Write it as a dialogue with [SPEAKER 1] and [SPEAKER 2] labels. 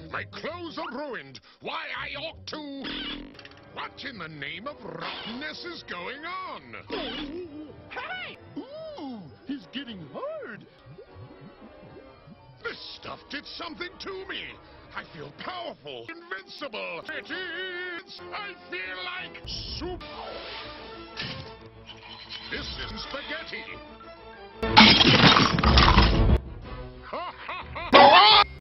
[SPEAKER 1] My clothes are ruined. Why, I ought to... What in the name of rottenness is going on?
[SPEAKER 2] Hey!
[SPEAKER 1] Ooh, he's getting hard. This stuff did something to me. I feel powerful, invincible. It is. I feel like soup. This isn't spaghetti.